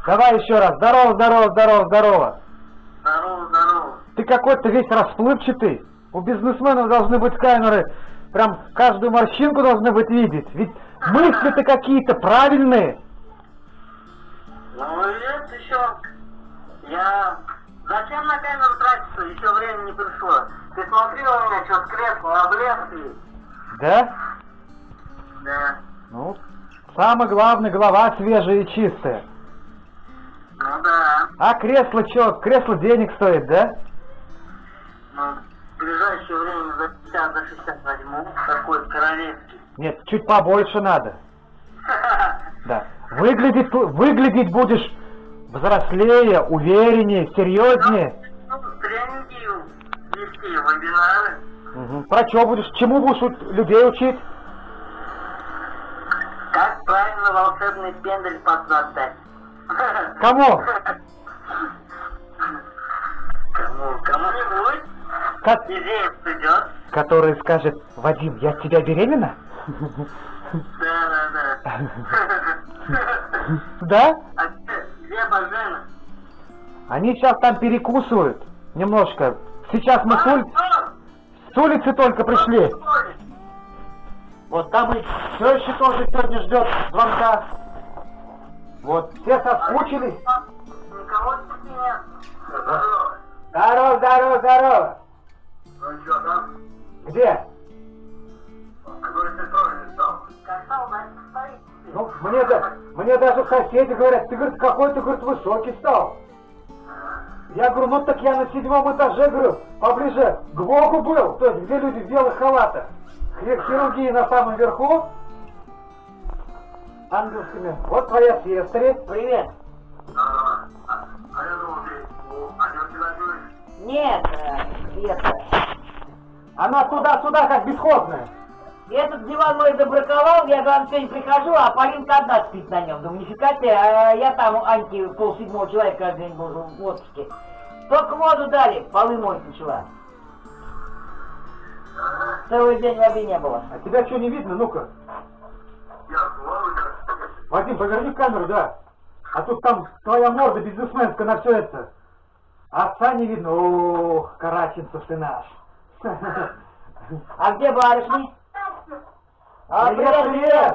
Давай еще раз. Здорово, здорово, здорово, здорово. Здорово, здорово. Ты какой-то весь расплывчатый. У бизнесменов должны быть камеры. Прям каждую морщинку должны быть видеть. Ведь мысли-то какие-то правильные. Ну это еще. Зачем на камеру тратиться? Еще время не пришло. Ты смотри у меня, что с кресла облезли. Да? Да. Ну, самое главное, голова свежая и чистая. Ну да. А кресло что? Кресло денег стоит, да? Ну, в ближайшее время за 50, за 60 возьму. Такой королевский. Нет, чуть побольше надо. Да. Выглядеть будешь взрослее, увереннее, серьезнее. Тренинги вести, вебинары. Угу. Про что будешь? Чему будешь людей учить? Как правильно волшебный пендель поддать? Кому? Кому-нибудь? Как? Идея придет. Который скажет: Вадим, я от тебя беременна? Да. Да? А где Бажена? Они сейчас там перекусывают немножко. Сейчас мы с улицы только пришли. Вот там и все еще тоже сегодня ждет звонка. Вот, все соскучились. Никого тут нет. Здорово, здорово, здорово. Ну что там? Где? Какой ты тоже стал? Как стал, стоит. Ну, мне даже соседи говорят: ты, говорит, какой ты, говорит, высокий стал. Я говорю: ну так я на 7-м этаже, говорю, поближе к Богу был, то есть где люди в белых халатах. Хирургии на самом верху. Ангельскими. Вот твоя сестра. Привет. А я думал, ты Петрович? Нет, Света. Она туда-сюда, как бесхозная. Этот диван мой забраковал, я к сегодня прихожу, а Полинка одна спит на нем. Думаю, нифига себе, а я там Аньке 6:30 человека каждый день был в отпуске. Только воду дали, полы мыть начала. Целый день воды не было. А тебя что не видно? Ну-ка. Вадим, поверни камеру, да. А тут там твоя морда бизнесменская на все это. Отца не видно. Ох, Караченцев ты наш. А где барышни? Привет, привет.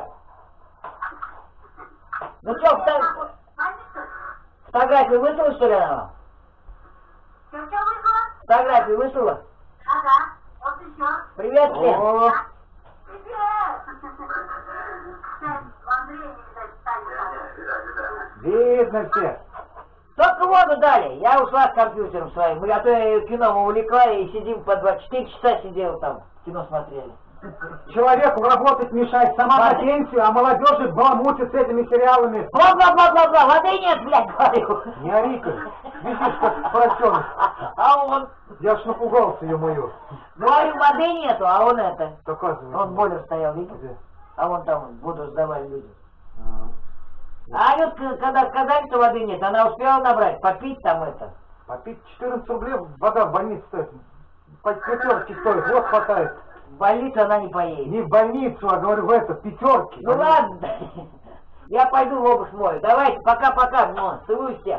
Ну что, фотографию выслала, что ли, она? Что вышло? Фотографию выслала? Ага, вот еще. Привет, Лен. О, Привет! Андрей не видать, Таня. видно все. Только воду дали. Я ушла с компьютером своим. А то я кино увлекла и сидим по 24 часа сидел там, кино смотрели. Человеку работать мешать, сама на пенсию, а молодежи баламутит с этими сериалами. Бла-бла-бла-бла-бла, воды нет, блядь, говорю. Не ори-ка, видишь, как поросенок. А он, Я ж напугался, ее мою. говорю, воды нету, а он это. Доказывай. Он бойлер стоял, видишь? Где? А вон там воду сдавали люди. А, А вот когда сказали, что воды нет, она успела набрать, попить там это. попить 14 рублей вода в больнице стоит. По пятерке стоит, вот хватает. В больницу она не поедет. Не в больницу, а говорю, в это, пятерки. Ну ладно, я пойду в обувь мою. Давайте, пока-пока, ну, целую всех.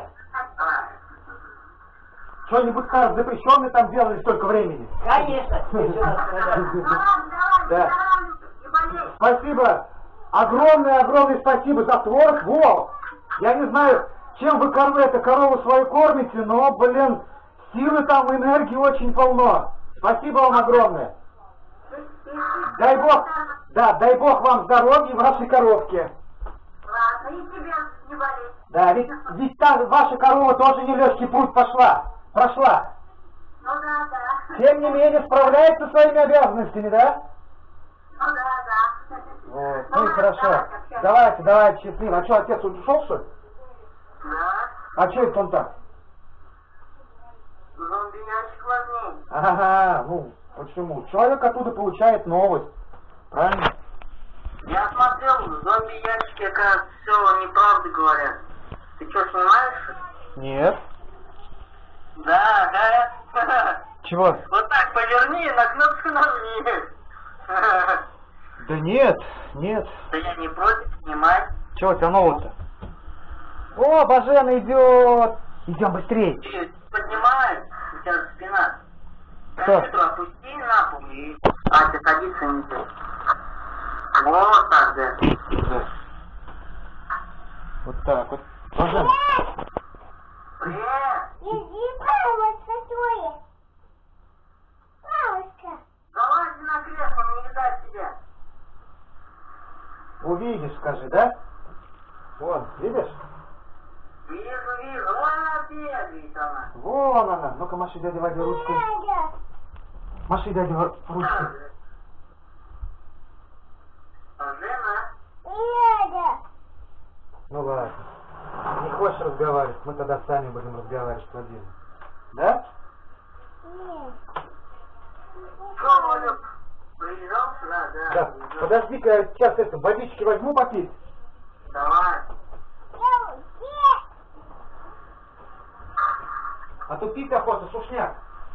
Что-нибудь там запрещенное там делали столько времени? Конечно, еще раз сказать. Да. Спасибо. Огромное спасибо за творог. Во! Я не знаю, чем вы корову свою кормите, но, блин, силы там, энергии очень полно. Спасибо вам огромное. Дай Бог, да, дай Бог вам здоровья и вашей коровке. Ладно, и тебе не болеть. Да, ведь та ваша корова тоже нелегкий путь прошла. Ну да. Тем не менее, справляется со своими обязанностями, да? Ну да. Вот, ну и хорошо. Давайте, счастливо. А что, отец ушел, что ли? Да. А что это он так? Зомби-ящик возьми. Ага, ну, почему? Человек оттуда получает новость. Правильно? Я смотрел, в зомби-ящике, оказывается, все неправду говорят. Ты что, снимаешь? Нет. Да. Чего? Вот так поверни, на кнопку нажми. Да нет. Да я не против, снимай. Чего у тебя нового-то? О, Бажена идет. Идем быстрее. Ты поднимаешь, у тебя спина. Кто? Компьютер опусти на пол и... А, ты садиться не здесь. Вот так, да. Да. Вот так вот. Бажена. Привет! Иди, бабушка, твоя. Бабушка. Залази на кресло, не видать тебя. Увидишь, скажи, да? Вон, видишь? Вижу, вон бегает она. Вон она. Ну-ка, маши дядя Вадя ручкой. Надя. Маши дядя ручкой. Жена. Надя. Ну ладно. Не хочешь разговаривать, мы тогда сами будем разговаривать с Владимиром. Да? Нет. Что, Валюк, приезжал сюда, да? Да. Приезжал. Подожди-ка, я сейчас это, водички возьму попить. Давай. А то пить охота, сушняк.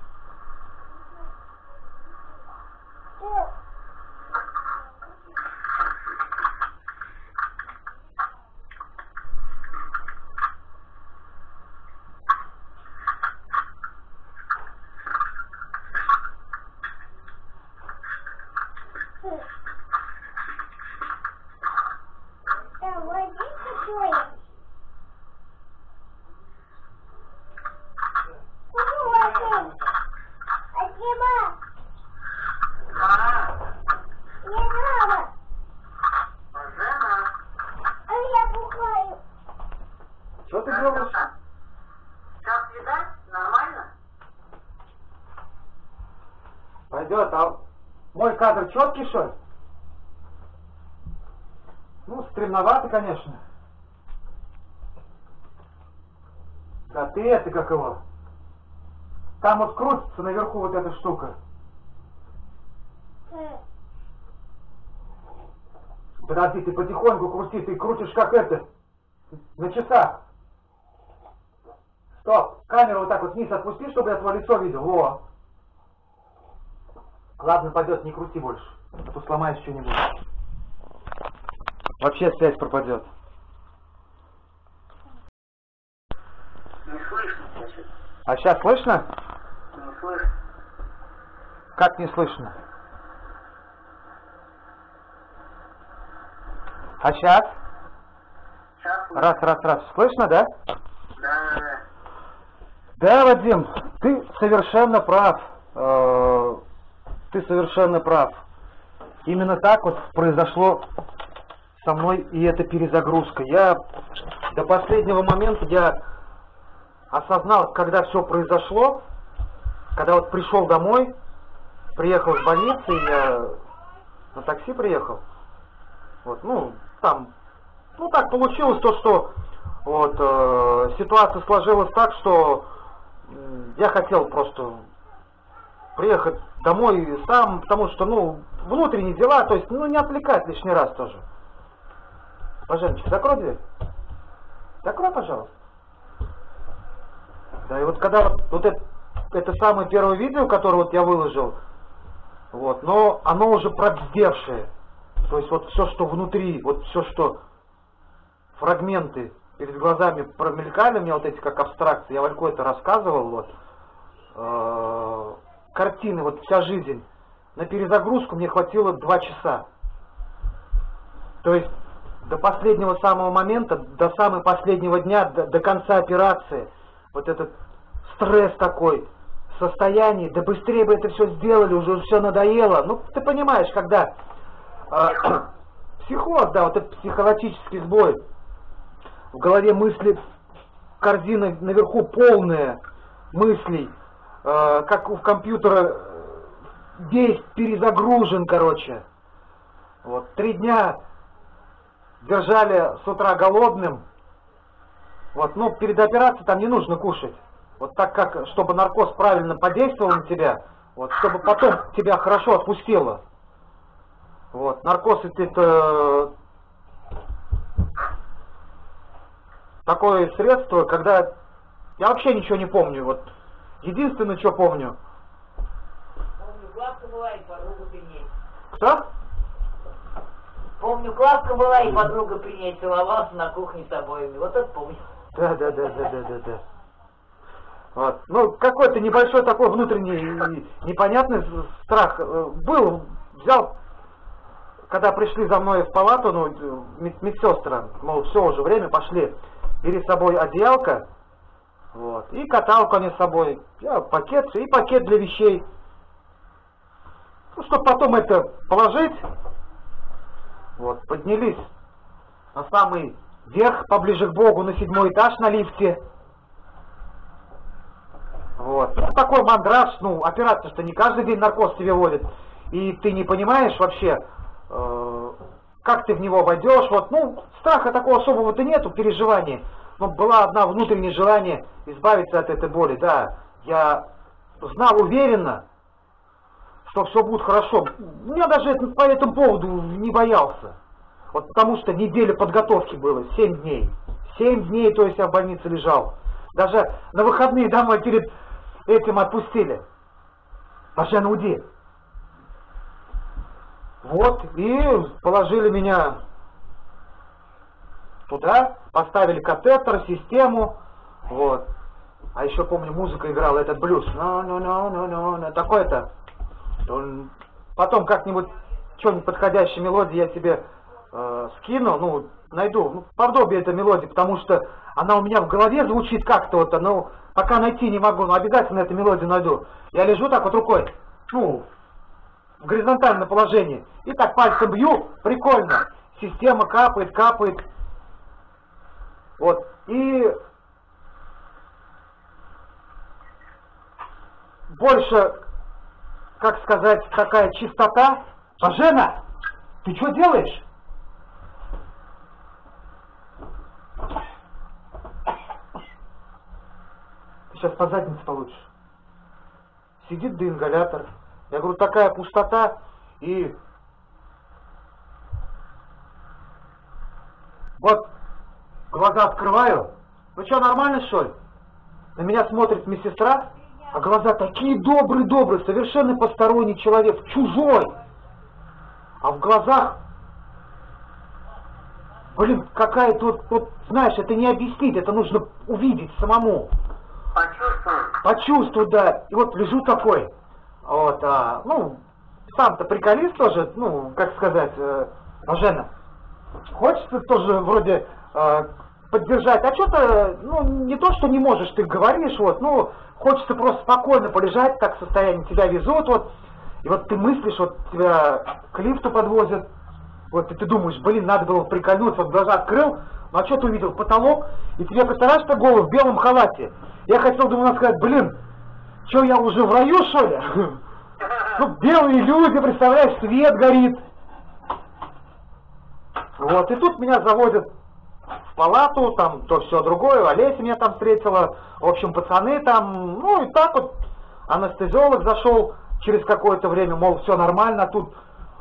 А, Жена. Что ты Как делаешь? там? Сейчас видать? Нормально? Пойдет, а мой кадр четкий, что ли? Ну, стремновато, конечно. А ты это как его? Там вот крутится наверху вот эта штука. Подожди, ты потихоньку крути, ты крутишь как это, на часах. Стоп, камеру вот так вот вниз отпусти, чтобы я твое лицо видел. Во. Ладно, пойдет, не крути больше, а то сломаешь что-нибудь. Вообще связь пропадет. Не слышно, значит. А сейчас слышно? Не слышно. Как не слышно? А сейчас? Сейчас слышно. Раз. Слышно, да? Да. Да, Вадим, ты совершенно прав. Ты совершенно прав. Именно так вот произошло со мной и эта перезагрузка. Я до последнего момента я осознал, когда все произошло, когда вот пришел домой, приехал с больницы, я на такси приехал. Вот, ну, там, ну так получилось то, что вот ситуация сложилась так, что я хотел просто приехать домой сам, потому что, ну, внутренние дела, то есть, ну, не отвлекать лишний раз тоже. Боженчик, закрой дверь. Закрой, пожалуйста. Да, и вот когда вот это самое первое видео, которое вот я выложил, вот, но оно уже пробздевшее. То есть вот все, что внутри, вот все, что фрагменты перед глазами промелькали, мне вот эти как абстракции, я Вальку это рассказывал, вот, картины, вот вся жизнь. На перезагрузку мне хватило 2 часа. То есть до последнего самого момента, до самого последнего дня, до конца операции, вот этот стресс такой, состояние, да быстрее бы это все сделали, уже все надоело. Ну, ты понимаешь, когда психоз, да, вот этот психологический сбой, в голове мысли, корзина наверху полная мыслей, как у компьютера весь перезагружен, короче. Вот, 3 дня держали с утра голодным. Вот, ну, перед операцией там не нужно кушать. Вот так как, чтобы наркоз правильно подействовал на тебя, вот, чтобы потом тебя хорошо отпустило. Вот, наркоз это такое средство, когда я вообще ничего не помню. Вот, единственное, что помню. Помню, Клавка была и подруга при ней. Кто? Помню, Клавка была и подруга при ней целовалась на кухне с обоими. Вот это помню. Да. Вот. Ну, какой-то небольшой такой внутренний непонятный страх был. Взял, когда пришли за мной в палату, ну, медсестры, мол, все, уже время, пошли. Бери с собой одеялко, вот, и каталку они с собой. Я пакет, и пакет для вещей. Ну, чтобы потом это положить. Вот, поднялись на самый верх, поближе к Богу, на 7-й этаж на лифте. Вот. Ну, такой мандраж, ну, операция-то не каждый день наркоз тебе вводит. И ты не понимаешь вообще, как ты в него войдешь. Вот, ну, страха такого особого-то нету, переживаний. Но была одна внутреннее желание избавиться от этой боли, да. Я знал уверенно, что все будет хорошо. Я даже по этому поводу не боялся. Вот потому что неделя подготовки было, 7 дней. 7 дней, то есть я в больнице лежал. Даже на выходные домой перед этим отпустили. Пошли на УДИ. Вот, и положили меня туда, поставили катетер, систему, вот. А еще помню, музыка играла, этот блюз. Такой-то. Потом как-нибудь что-нибудь подходящей мелодии я тебе скину, ну, найду, ну, подобие этой мелодии, потому что она у меня в голове звучит как-то вот, ну, пока найти не могу, но обязательно эту мелодию найду. Я лежу так вот рукой, ну, в горизонтальном положении, и так пальцем бью, прикольно, система капает, вот, и больше, как сказать, такая чистота. Бажена, ты что делаешь? Ты сейчас по заднице получишь. Сидит деингалятор. Я говорю, такая пустота, и вот глаза открываю. Ну что, нормально, что ли? На меня смотрит медсестра, а глаза такие добрые, совершенно посторонний человек, чужой. А в глазах, блин, какая-то вот, знаешь, это не объяснить, это нужно увидеть самому. Почувствовать, да. И вот лежу такой, вот, ну, сам-то приколист тоже, ну, как сказать, Жена, хочется тоже вроде поддержать, а что-то, ну, не то, что не можешь, ты говоришь, вот, ну, хочется просто спокойно полежать, так состояние, тебя везут, вот, и вот ты мыслишь, вот тебя к лифту подвозят, вот, и ты думаешь, блин, надо было прикольнуться, вот глаза открыл, ну, а что ты увидел, потолок, и тебе, представляешь, что голову в белом халате, я хотел, думаю, сказать, блин, что, я уже в раю, что ли? Ну, белые люди, представляешь, свет горит. Вот, и тут меня заводят в палату, там то все другое, Олеся меня там встретила, в общем, пацаны там, ну, и так вот, анестезиолог зашел через какое-то время, мол, все нормально, тут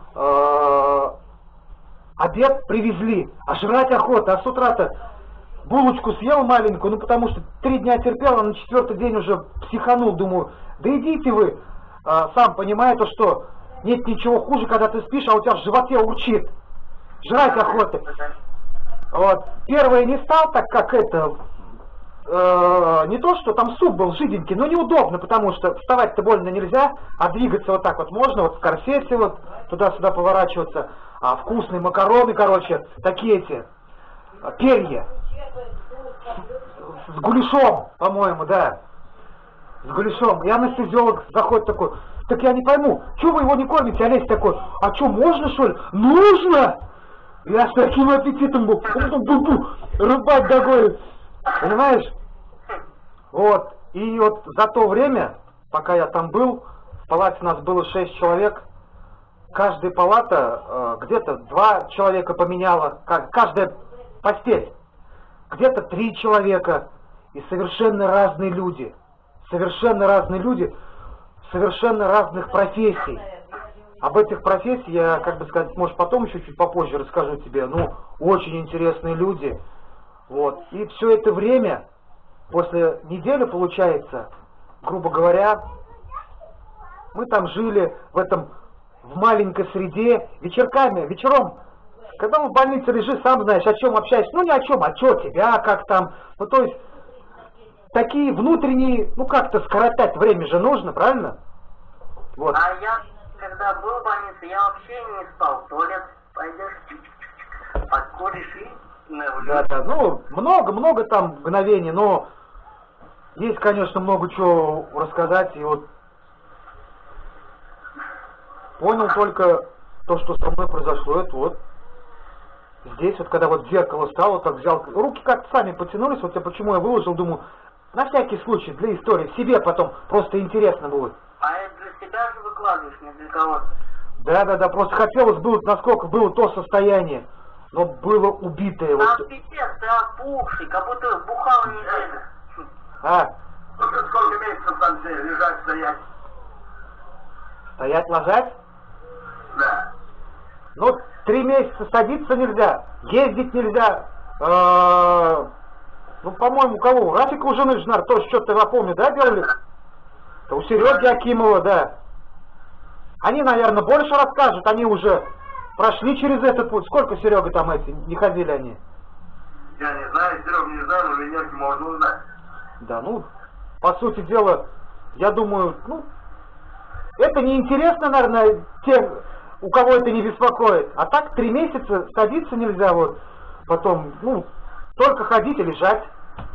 обед привезли, а жрать охота, а с утра-то булочку съел маленькую, ну, потому что 3 дня терпел, а на 4-й день уже психанул, думаю, да идите вы, сам понимаете, что нет ничего хуже, когда ты спишь, а у тебя в животе урчит. Жрать охота. Вот. Первое не стал, так как это, не то, что там суп был жиденький, но неудобно, потому что вставать-то больно нельзя, а двигаться вот так вот можно, вот в корсете вот туда-сюда поворачиваться, вкусные макароны, короче, такие эти, перья. С гуляшом, по-моему, да. С гуляшом. И анестезиолог заходит такой, так я не пойму, что вы его не кормите? Олесь такой, а что, можно, что ли? Нужно! Я с таким аппетитом был, рубать догонит. Понимаешь? Вот. И вот за то время, пока я там был, в палате у нас было 6 человек, каждая палата где-то 2 человека поменяла, каждая постель. Где-то 3 человека, и совершенно разные люди, совершенно разных профессий. Об этих профессиях я, как бы сказать, может потом еще чуть попозже расскажу тебе, ну, очень интересные люди. Вот, и все это время, после недели, получается, грубо говоря, мы там жили в маленькой среде, вечером Когда в больнице лежишь, сам знаешь, о чем общаешься. Ну, не о чем, а что тебя, как там. Ну, то есть, такие внутренние, ну, как-то скоротать время же нужно, правильно? Вот. А я, когда был в больнице, я вообще не спал. В туалет пойдешь, подкуришь и... Да, ну, много там мгновений, но есть, конечно, много чего рассказать. И вот понял только то, что со мной произошло, это вот здесь, вот когда вот в зеркало стал, вот так взял, руки как-то сами потянулись, вот я почему я выложил, думаю, на всякий случай, для истории, в себе потом просто интересно будет. А это для себя же выкладываешь, не для кого? Да, просто хотелось было, насколько было то состояние, но было убитое. Там Вот. пипец, ты опухший, как будто бухал неделю. А, Сколько месяцев там лежать, стоять? стоять, ложать? Да. Ну, 3 месяца садиться нельзя, ездить нельзя. Ну, по-моему, у кого? У Рафика у жены, наверное, тоже что-то, я помню, да, делали? Это у Сереги Акимова, да. Они, наверное, больше расскажут, они уже прошли через этот путь. Сколько, Серега, там эти, не ходили они? Я не знаю, Серега не знаю, но меня можно узнать. Да, ну, по сути дела, я думаю, ну, это неинтересно, наверное, тем, у кого это не беспокоит. А так 3 месяца садиться нельзя, вот, потом, ну, только ходить и лежать.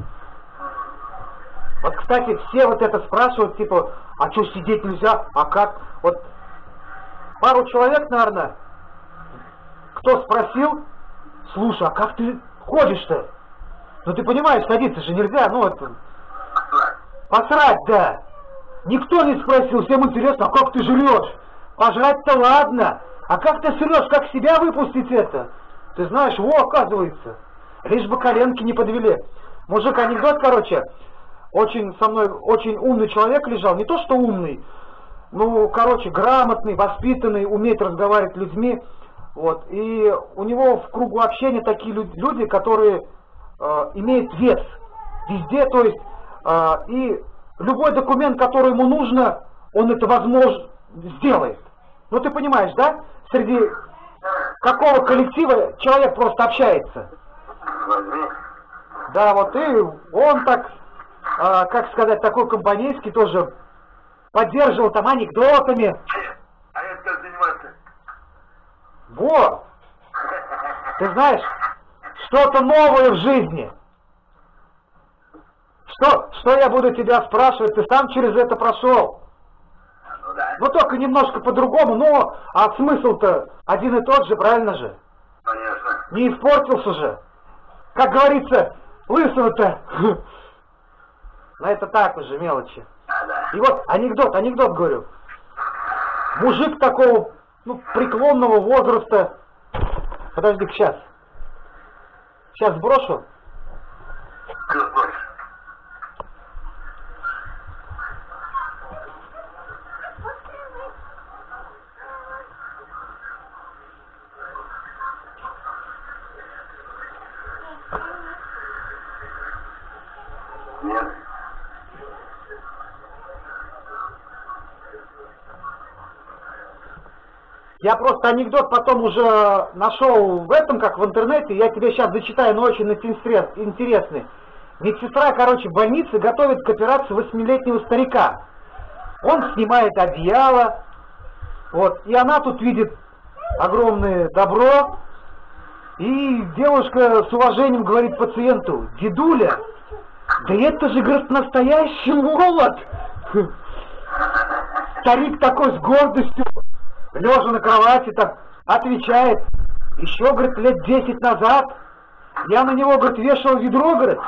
Вот, кстати, все вот это спрашивают, типа, а что сидеть нельзя, а как? Вот, пару человек, наверное, кто спросил, слушай, а как ты ходишь-то? Ну, ты понимаешь, садиться же нельзя, ну, это... Посрать, да. Никто не спросил, всем интересно, а как ты жрешь? Пожрать-то ладно, а как ты срешь, как себя выпустить это? Ты знаешь, во, оказывается, лишь бы коленки не подвели. Мужик, анекдот, короче, очень со мной, очень умный человек лежал, не то что умный, ну, короче, грамотный, воспитанный, умеет разговаривать с людьми, вот, и у него в кругу общения такие люди, которые имеют вес везде, то есть, и любой документ, который ему нужно, он это возможно сделает. Ну, ты понимаешь, да? Среди какого коллектива человек просто общается. Да, вот и он так, как сказать, такой компанейский тоже поддерживал там анекдотами. А это как заниматься? Во! Ты знаешь, что-то новое в жизни. Что я буду тебя спрашивать? Ты сам через это прошел. Ну да. Ну только немножко по-другому, но а смысл-то один и тот же, правильно же? Конечно. Не испортился же. Как говорится, лысого-то. Но это так уже мелочи. Да. И вот анекдот говорю. Мужик такого, ну, преклонного возраста. Подожди-ка, сейчас брошу. Кто больше? Нет. Я просто анекдот потом уже нашел в этом, как в интернете. Я тебе сейчас зачитаю, но очень интересный. Медсестра, короче, в больнице готовит к операции 8-летнего старика. Он снимает одеяло, вот, и она тут видит огромное добро. И девушка с уважением говорит пациенту: дедуля, да это же, говорит, настоящий молот. Старик такой с гордостью, лежа на кровати, так отвечает: еще, говорит, лет 10 назад я на него, говорит, вешал ведро, говорит.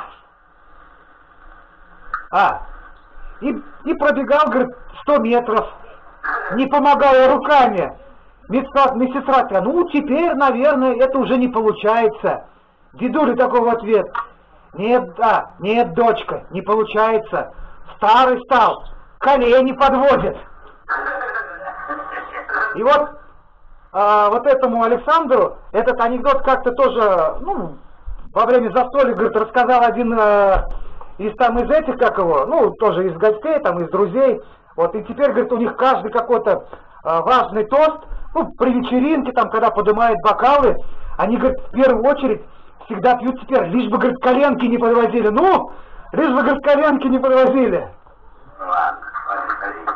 И пробегал, говорит, 100 метров, не помогая руками. Медсестра сказала: ну, теперь, наверное, это уже не получается. Дедуля такой в ответ: нет, дочка, не получается. Старый стал, колени подводит. И вот, вот этому Александру этот анекдот как-то тоже, ну, во время застолья, говорит, рассказал один из этих, как его, ну, тоже из гостей, там, из друзей. Вот, и теперь, говорит, у них каждый какой-то важный тост, ну, при вечеринке, там, когда поднимают бокалы, Они, говорит, в первую очередь всегда пьют теперь, лишь бы, говорит, коленки не подвозили. Ну, лишь бы, говорит, коленки не подвозили. Ну ладно, ладно,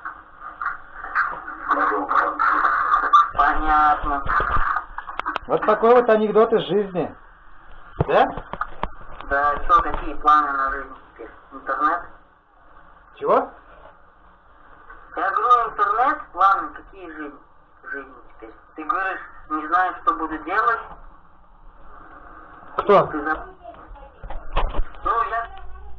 понятно. Вот такой вот анекдот из жизни. Да? Да, что, какие планы на жизнь теперь? Интернет? Чего? Я говорю, интернет, планы, какие жизни теперь? Ты говоришь, не знаешь, что буду делать? Кто? Ты за... Ну, я...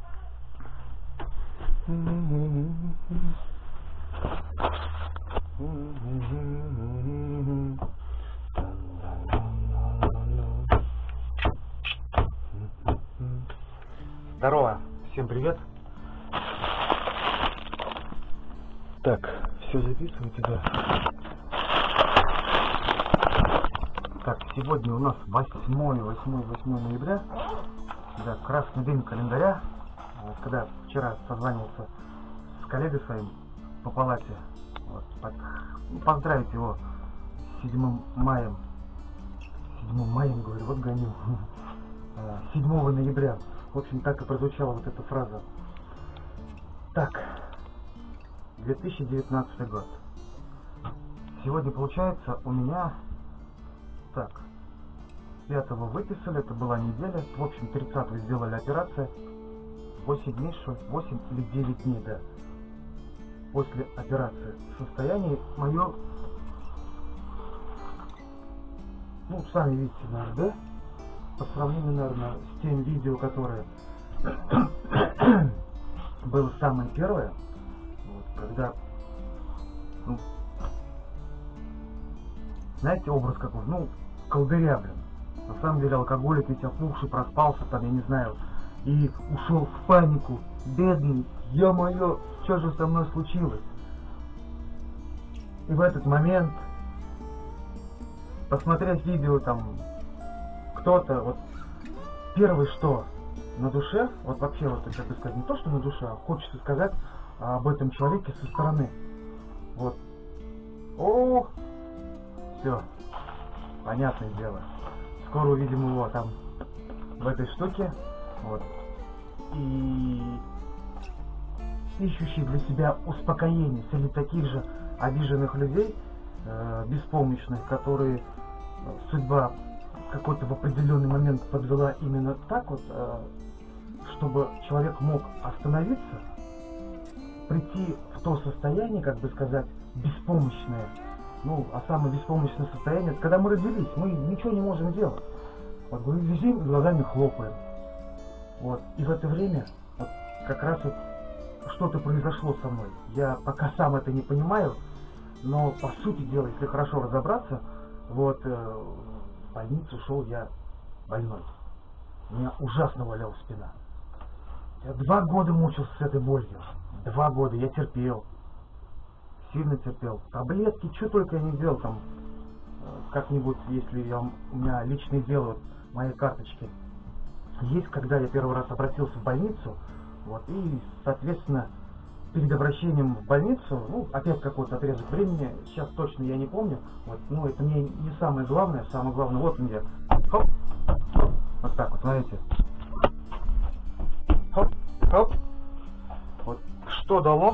Здорово, всем привет. Так, все записывайте, да. Так, сегодня у нас 8 ноября. Да, красный день календаря. Вот, когда вчера созванивался с коллегой своим по палате. Вот, поздравить его с 7 маем. 7 маем, говорю, вот гоню. 7 ноября. В общем, так и прозвучала вот эта фраза. Так, 2019 год. Сегодня, получается, у меня... Так, 5-го выписали, это была неделя. В общем, 30-го сделали операцию. 8 дней, что? 8 или 9 дней, да. После операции. Состояние мое... Ну, сами видите, наверное, да? По сравнению, наверное, с тем видео, которое было самое первое, вот, когда, ну, знаете, образ какой, ну, колдыря, блин. На самом деле алкоголик ведь опухший, проспался там, я не знаю, и ушел в панику. Бедный, ё-моё, что же со мной случилось? И в этот момент, посмотреть видео там, кто-то, вот, первое, что на душе, вот вообще, вот, как бы сказать, не то, что на душе, а хочется сказать об этом человеке со стороны. Вот. О, все, понятное дело. Скоро увидим его там, в этой штуке, вот. И ищущий для себя успокоение среди таких же обиженных людей, беспомощных, которые судьба какой-то в определенный момент подвела именно так вот, чтобы человек мог остановиться, прийти в то состояние, как бы сказать, беспомощное. Ну, а самое беспомощное состояние, это когда мы родились, мы ничего не можем делать. Вот мы лежим и глазами хлопаем. Вот. И в это время вот, как раз вот что-то произошло со мной. Я пока сам это не понимаю, но по сути дела, если хорошо разобраться, вот в больницу ушел я больной. У меня ужасно болела спина. Я 2 года мучился с этой болью. 2 года я терпел. Сильно терпел. Таблетки, что только я не делал там. Как-нибудь, если у меня личное дело, вот, моей карточки есть, когда я первый раз обратился в больницу, вот, и, соответственно, перед обращением в больницу, ну, опять какой-то отрезок времени, сейчас точно я не помню, вот, ну, это мне не самое главное, вот он я, хоп, вот так вот, смотрите, хоп, хоп, вот, что дало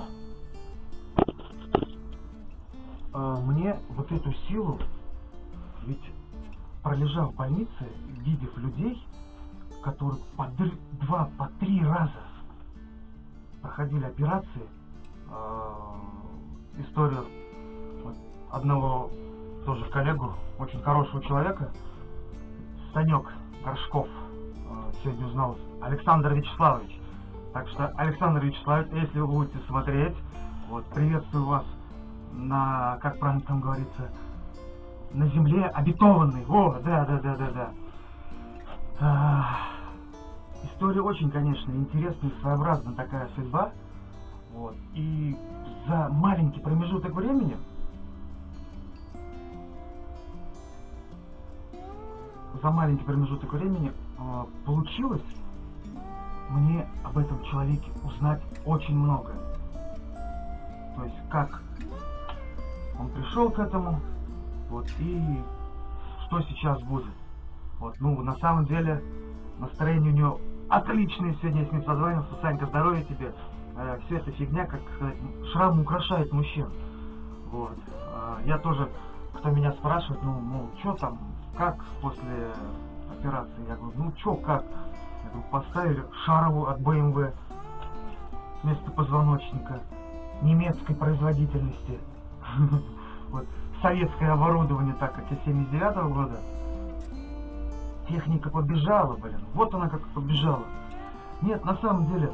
мне вот эту силу, ведь пролежав в больнице, видев людей, которые по 2, по 3 раза проходили операции, историю вот, одного тоже коллегу, очень хорошего человека, Санек Горшков, сегодня узнал, Александр Вячеславович. Так что, Александр Вячеславович, если вы будете смотреть, вот, приветствую вас на, как правильно там говорится, на земле обетованной. О, да. История очень, конечно, интересная, своеобразная такая судьба. Вот. И за маленький промежуток времени получилось мне об этом человеке узнать очень много. То есть, как он пришел к этому, вот, и что сейчас будет. Вот, ну, на самом деле, настроение у нее отличное сегодня, я с ним созванивался. Санька, здоровья тебе. Все эта фигня, как сказать, шрам украшает мужчин. Вот. Я тоже, кто меня спрашивает, ну, что там, как после операции? Я говорю, ну, что, как? Я говорю, поставили шаровую от BMW вместо позвоночника немецкой производительности. Вот. Советское оборудование, так как из 79-го года. Техника побежала, блин. Вот она как побежала. Нет, на самом деле,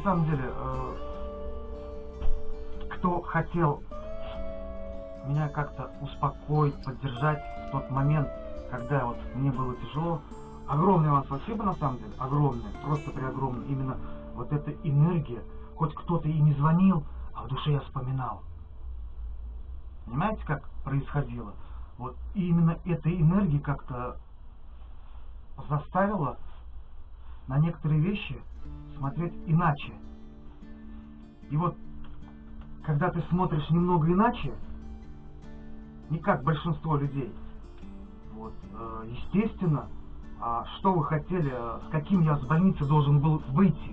кто хотел меня как-то успокоить, поддержать в тот момент, когда вот мне было тяжело, огромное вам спасибо, на самом деле, огромное, просто преогромное. Именно вот эта энергия, хоть кто-то и не звонил, а в душе я вспоминал. Понимаете, как происходило? Вот именно эта энергия как-то заставила на некоторые вещи смотреть иначе. И вот, когда ты смотришь немного иначе, не как большинство людей, вот, естественно, что вы хотели, с каким я с больницы должен был выйти?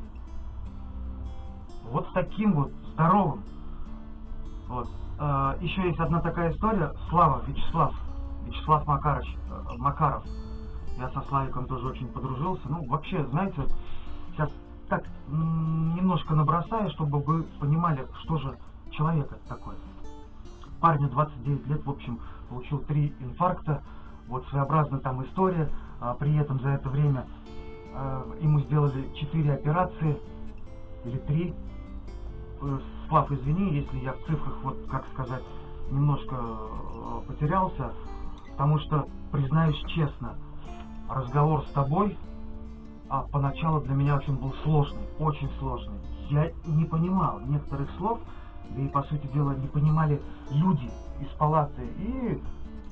Вот с таким вот здоровым. Вот. Еще есть одна такая история. Вячеслав Макаров. Я со Славиком тоже очень подружился. Ну, вообще, знаете, сейчас так немножко набросаю, чтобы вы понимали, что же человек это такой. Парню 29 лет, в общем, получил 3 инфаркта. Вот своеобразная там история. При этом за это время ему сделали 4 операции. Или 3. Слав, извини, если я в цифрах, вот как сказать, немножко потерялся. Потому что, признаюсь честно, разговор с тобой поначалу для меня очень был сложный, очень сложный. Я не понимал некоторых слов, да и по сути дела не понимали люди из палаты. И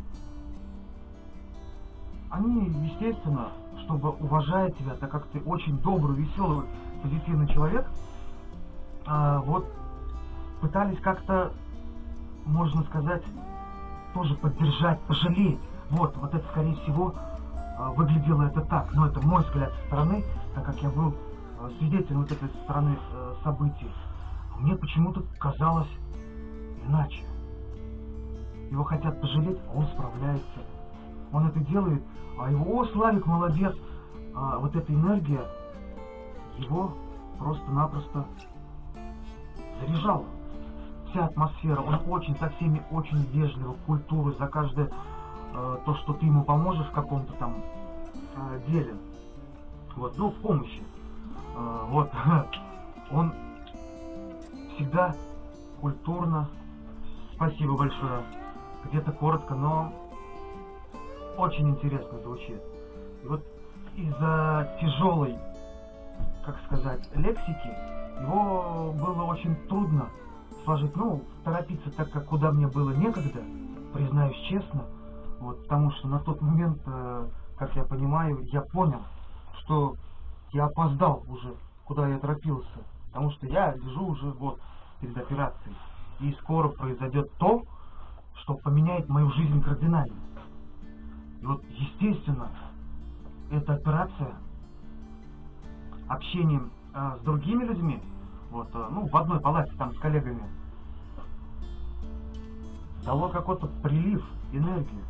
они, естественно, чтобы уважать тебя, так как ты очень добрый, веселый, позитивный человек, вот пытались как-то, можно сказать, тоже поддержать, пожалеть. Вот это, скорее всего, выглядело это так. Но это мой взгляд со стороны, так как я был свидетелем вот этой стороны событий. Мне почему-то казалось иначе. Его хотят пожалеть, а он справляется. Он это делает, а его, Славик, молодец. Вот эта энергия его просто-напросто заряжала. Вся атмосфера, он очень со всеми очень вежливо, культуру, за каждое то, что ты ему поможешь в каком-то там деле. Вот, ну, в помощи. Вот, он всегда культурно, спасибо большое, где-то коротко, но очень интересно звучит. И вот из-за тяжелой, как сказать, лексики, его было очень трудно сложить, ну, торопиться, так как куда мне было некогда, признаюсь честно, вот, потому что на тот момент, как я понимаю, я понял, что я опоздал уже, куда я торопился, потому что я лежу уже вот перед операцией, и скоро произойдет то, что поменяет мою жизнь кардинально. И вот, естественно, эта операция общением с другими людьми, вот, ну, в одной палате там с коллегами, дало какой-то прилив энергии,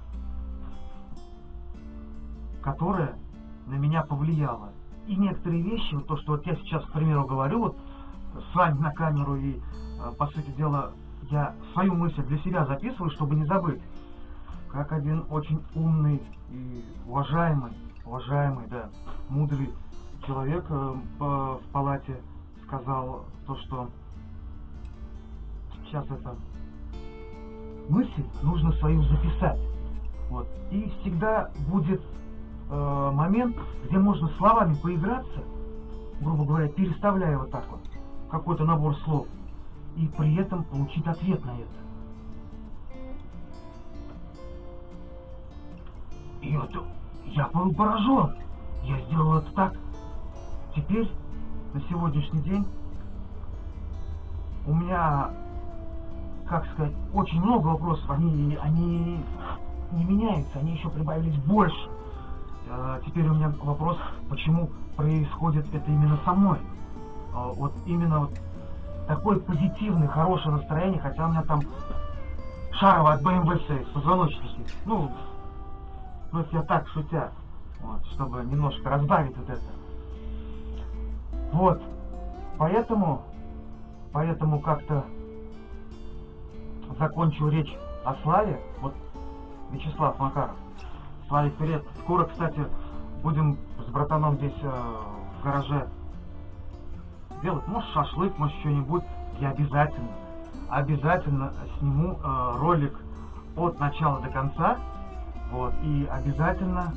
которая на меня повлияла. И некоторые вещи, вот то, что вот я сейчас, к примеру, говорю, вот с вами на камеру, и, по сути дела, я свою мысль для себя записываю, чтобы не забыть. Как один очень умный и уважаемый, да, мудрый человек в палате сказал то, что сейчас это мысль нужно свою записать. Вот. И всегда будет момент, где можно словами поиграться, грубо говоря, переставляя вот так вот какой-то набор слов, и при этом получить ответ на это. И это я был поражен. Я сделал это так. Теперь, на сегодняшний день, у меня, как сказать, очень много вопросов. Они не меняются, они еще прибавились больше. Теперь у меня вопрос, почему происходит это именно со мной? Вот именно вот такое позитивное, хорошее настроение, хотя у меня там шарово от BMW стоит, позвоночники. Ну, это я так шутя, вот, чтобы немножко разбавить вот это. Вот, поэтому как-то закончил речь о Славе. Вот Вячеслав Макаров. Славик, привет. Скоро, кстати, будем с братаном здесь в гараже делать, может, шашлык, может, что-нибудь. Я обязательно сниму ролик от начала до конца. Вот, и обязательно,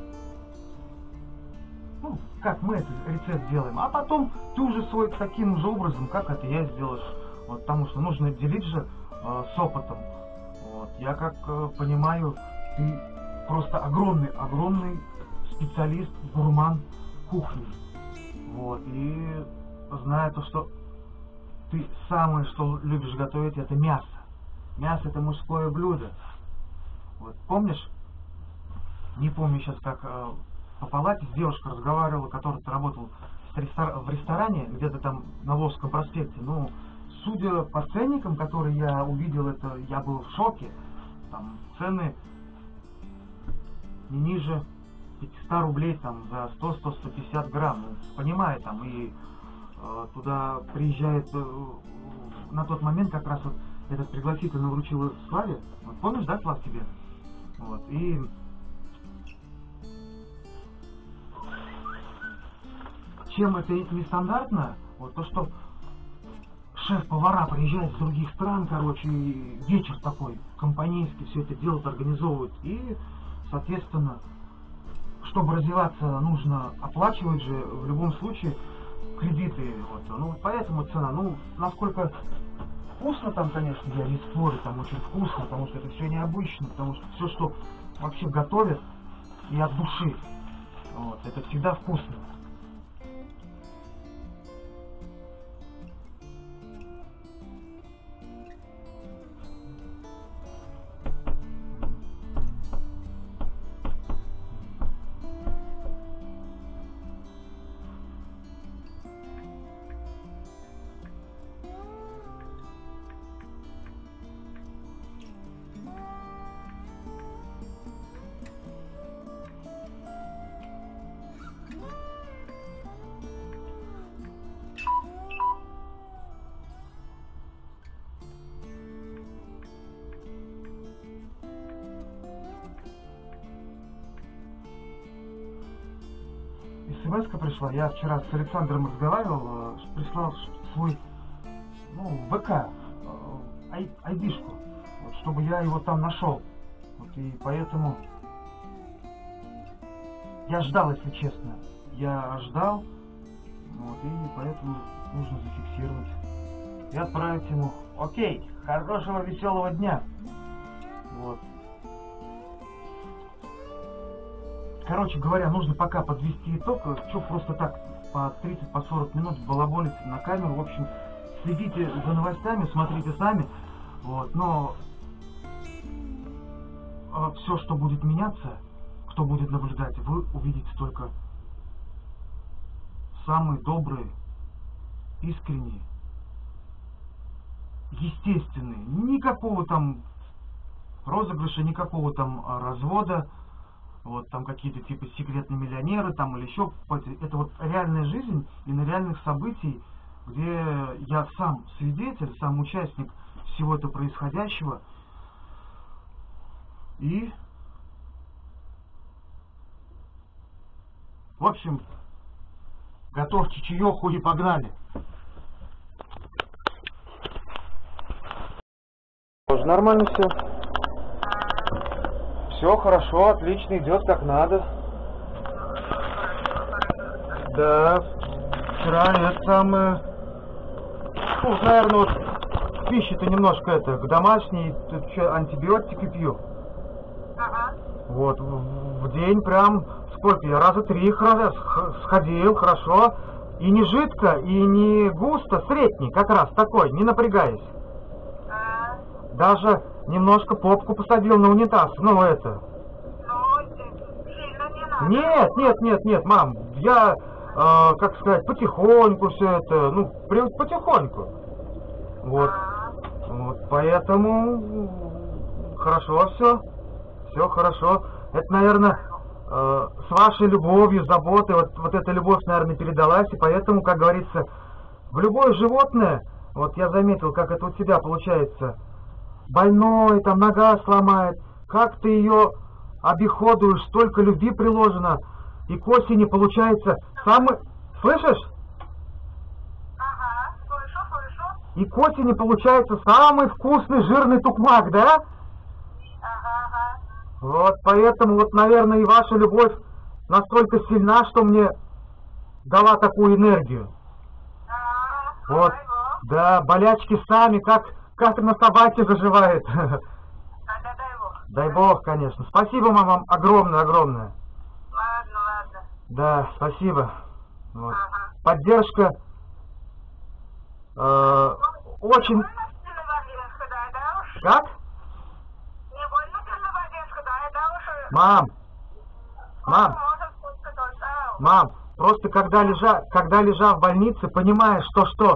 ну, как мы этот рецепт делаем, а потом ты уже свой таким же образом, как это я сделаешь. Вот, потому что нужно делить же с опытом. Вот, я как понимаю, ты просто огромный специалист, гурман кухни. Вот, и знаю то, что ты самое, что любишь готовить, это мясо. Мясо — это мужское блюдо. Вот, помнишь? Не помню сейчас, как по палате с девушкой разговаривала, которая работала в ресторане, где-то там на Волжском проспекте. Ну, судя по ценникам, которые я увидел, это я был в шоке. Там цены не ниже 500 рублей там, за 100-150 грамм. Ну, понимаю, там и туда приезжает на тот момент как раз вот этот пригласительный вручила Славе. Вот, помнишь, да, Слав, тебе? Вот, и чем это нестандартно, вот то, что шеф-повара приезжают с других стран, короче, и вечер такой компанейский, все это делают, организовывают, и, соответственно, чтобы развиваться, нужно оплачивать же в любом случае кредиты, вот, ну, поэтому цена, ну, насколько вкусно там, конечно, я не спорю, там очень вкусно, потому что это все необычно, потому что все, что вообще готовят, и от души, вот, это всегда вкусно. СМС-ка пришла, я вчера с Александром разговаривал, прислал свой, ну, ВК, айдишку, вот, чтобы я его там нашел. Вот, и поэтому я ждал, если честно. Я ждал, вот, и поэтому нужно зафиксировать и отправить ему. Окей, хорошего веселого дня. Вот. Короче говоря, нужно пока подвести итог, что просто так по 30-40 минут балаболить на камеру. В общем, следите за новостями, смотрите сами. Вот, но все, что будет меняться, кто будет наблюдать, вы увидите только самые добрые, искренние, естественные. Никакого там розыгрыша, никакого там развода. Вот там какие-то типа секретные миллионеры там или еще какой-то. Это вот реальная жизнь и на реальных событий, где я сам свидетель, сам участник всего этого происходящего. И в общем, готовьте чаёк, и погнали. Тоже нормально все. Все хорошо, отлично, идет как надо. Да, вчера это самое... Ну, наверное, вот пища-то немножко это, домашней, тут что, антибиотики пью. Ага. Вот, в день прям, сколько я, раза 3 сходил, хорошо. И не жидко, и не густо, средний, как раз такой, не напрягаясь. Даже немножко попку посадил на унитаз. Ну, это... Сильно не надо. Нет, нет, нет, нет, мам, я, как сказать, потихоньку все это, ну, потихоньку. Вот. Вот, поэтому хорошо все хорошо. Это, наверное, с вашей любовью, заботой, вот эта любовь, наверное, передалась, и поэтому, как говорится, в любое животное, вот я заметил, как это у тебя получается, больной, там, нога сломает, как ты ее обиходуешь, столько любви приложено, и к осени получается самый... Слышишь? Ага, слышу. И к осени получается самый вкусный жирный тукмак, да? Ага. Вот, поэтому, вот, наверное, и ваша любовь настолько сильна, что мне дала такую энергию. Вот, да, болячки сами, как на собаке заживает. Дай Бог. Дай Бог, конечно. Спасибо вам огромное. Ладно. Да, спасибо. Вот. Ага. Поддержка очень... Не больно сильно Владимирска, да уж? Как? Не больно сильно Владимирска, да уж? Мам, Может, пусть только. мам, просто когда лежа в больнице, понимаешь, что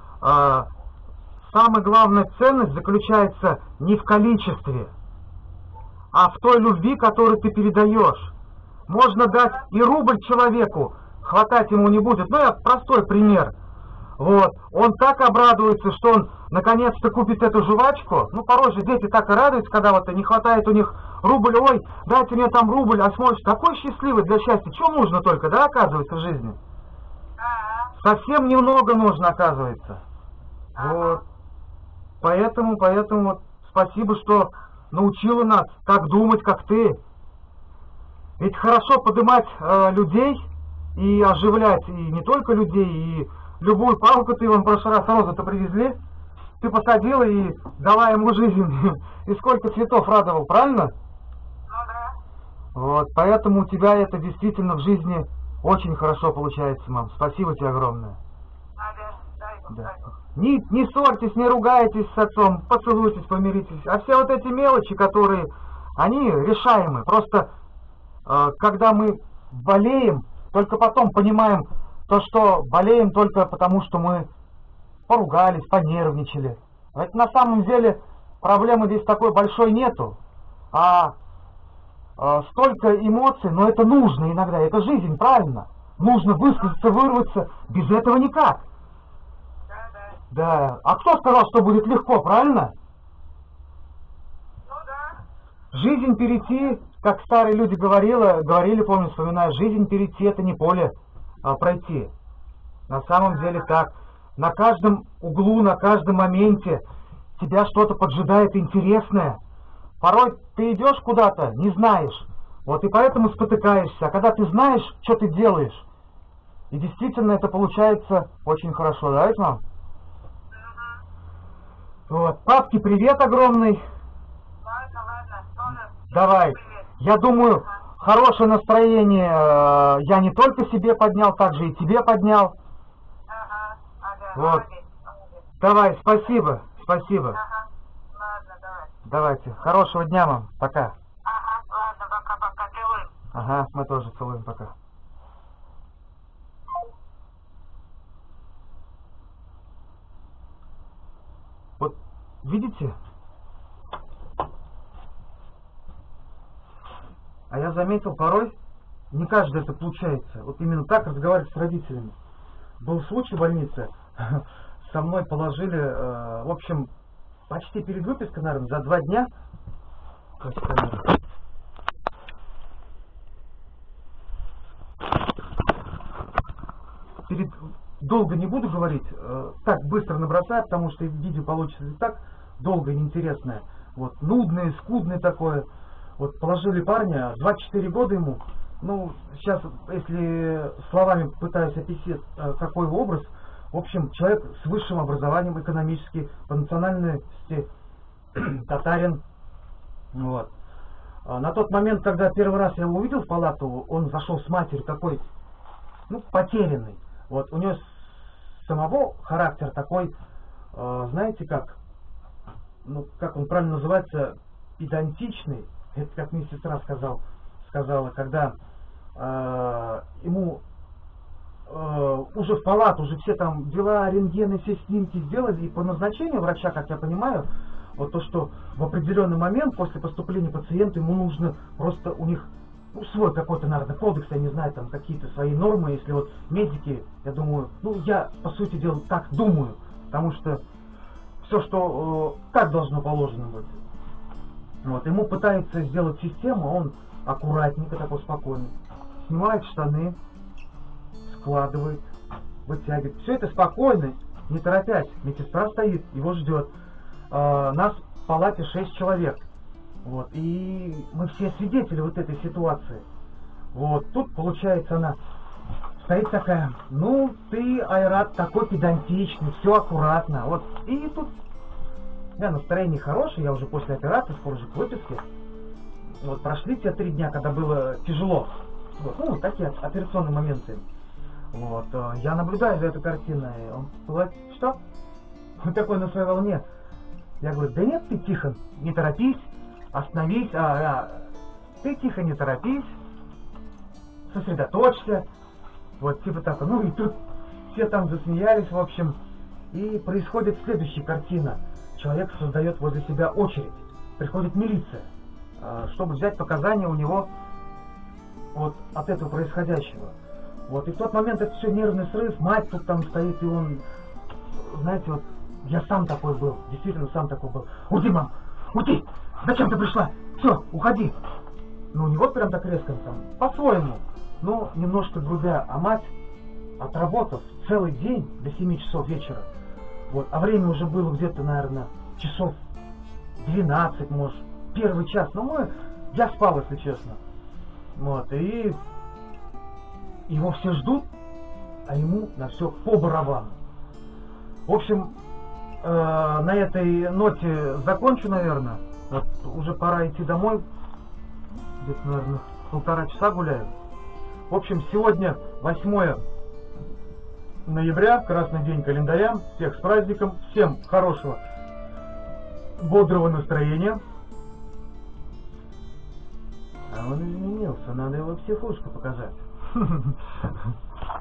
самая главная ценность заключается не в количестве, а в той любви, которую ты передаешь. Можно дать и рубль человеку, хватать ему не будет. Ну, я простой пример. Вот. Он так обрадуется, что он наконец-то купит эту жвачку. Ну, порой же дети так и радуются, когда вот не хватает у них рубль. Ой, дайте мне там рубль, а смотришь, такой счастливый для счастья. Что нужно только, да, оказывается, в жизни? Совсем немного нужно, оказывается. Вот. Поэтому вот спасибо, что научила нас так думать, как ты. Ведь хорошо поднимать людей и оживлять, и не только людей, и любую палку ты вам в прошлый раз розу-то привезли, ты посадила и дала ему жизнь. И сколько цветов радовал, правильно? Ну да. Вот, поэтому у тебя это действительно в жизни очень хорошо получается, мам. Спасибо тебе огромное. Дай Бог. Да. Не ссорьтесь, не ругайтесь с отцом, поцелуйтесь, помиритесь. А все вот эти мелочи, которые, они решаемы. Просто когда мы болеем, только потом понимаем то, что болеем только потому, что мы поругались, понервничали. Ведь на самом деле проблемы здесь такой большой нету. А столько эмоций, но это нужно иногда, это жизнь, правильно? Нужно высказаться, вырваться, без этого никак. Да. А кто сказал, что будет легко, правильно? Ну да. Жизнь перейти, как старые люди говорили, помню, вспоминаю, жизнь перейти — это не поле пройти. На самом деле так. На каждом углу, на каждом моменте тебя что-то поджидает интересное. Порой ты идешь куда-то, не знаешь. Вот и поэтому спотыкаешься. А когда ты знаешь, что ты делаешь, и действительно это получается очень хорошо, да, ведь, мам? Вот. Папке привет огромный. Ладно. Давай. Я думаю, хорошее настроение я не только себе поднял, также и тебе поднял. Ага. Вот. Давай, спасибо. Ага. Ладно, давай. Давайте. Хорошего дня, мам. Пока. Ага, ладно, пока, целуем. Ага, мы тоже целуем, пока. Вот, видите? А я заметил, порой не каждый это получается. Вот именно так разговаривать с родителями. Был случай в больнице, со мной положили, в общем, почти перед выпиской, наверное, за 2 дня. Долго не буду говорить, так быстро набросаю, потому что видео получится и так долго и неинтересное. Вот, нудное, скудное такое. Вот положили парня, 24 года ему. Ну, сейчас, если словами пытаюсь описать, какой его образ, в общем, человек с высшим образованием, экономически, по национальности татарин. Вот. На тот момент, когда первый раз я его увидел в палату, он зашел с матерью такой, ну, потерянный. Вот, у него самого характер такой, знаете как, ну, как он правильно называется, педантичный, это как мне сестра сказала, когда ему уже в палату, уже все там дела, рентгены, все снимки сделали, и по назначению врача, как я понимаю, вот то, что в определенный момент после поступления пациента ему нужно просто у них свой какой-то, наверное, кодекс, я не знаю, там какие-то свои нормы, если вот медики, я думаю, ну я по сути дела так думаю, потому что все, что так должно положено быть. Вот, ему пытаются сделать систему, он аккуратненько, такой спокойный, снимает штаны, складывает, вытягивает. Все это спокойно, не торопясь. Медсестра стоит, его ждет. Нас в палате 6 человек. Вот, и мы все свидетели вот этой ситуации. Вот, тут получается она стоит такая, ну ты, Айрат, такой педантичный, все аккуратно. Вот, и тут у меня настроение хорошее, я уже после операции, скоро же к выписке. Вот, прошли те 3 дня, когда было тяжело. Вот, ну, такие операционные моменты. Вот, я наблюдаю за этой картиной. Он говорит, что? Он такой на своей волне. Я говорю, да нет, ты тихо, не торопись, остановись, ты тихо, не торопись, сосредоточься. Вот, типа так, ну и тут все там засмеялись, в общем. И происходит следующая картина. Человек создает возле себя очередь. Приходит милиция, чтобы взять показания у него вот от этого происходящего. Вот, и в тот момент это все нервный срыв, мать тут там стоит, и он, знаете, вот, я сам такой был, действительно сам такой был. Уйди, мам, уйди, зачем ты пришла? Все, уходи. Ну, не вот прям так резко, там, по-своему, но немножко грубя, а мать, отработав целый день до 7 часов вечера, вот, а время уже было где-то, наверное, часов 12, может, первый час, но я спал, если честно. Вот, и его все ждут, а ему на все по барабану. В общем, на этой ноте закончу, наверное. Вот уже пора идти домой. Где-то, наверное, 1,5 часа гуляю. В общем, сегодня 8 ноября, красный день календаря. Всех с праздником. Всем хорошего, бодрого настроения. А он изменился, надо его в психушку показать.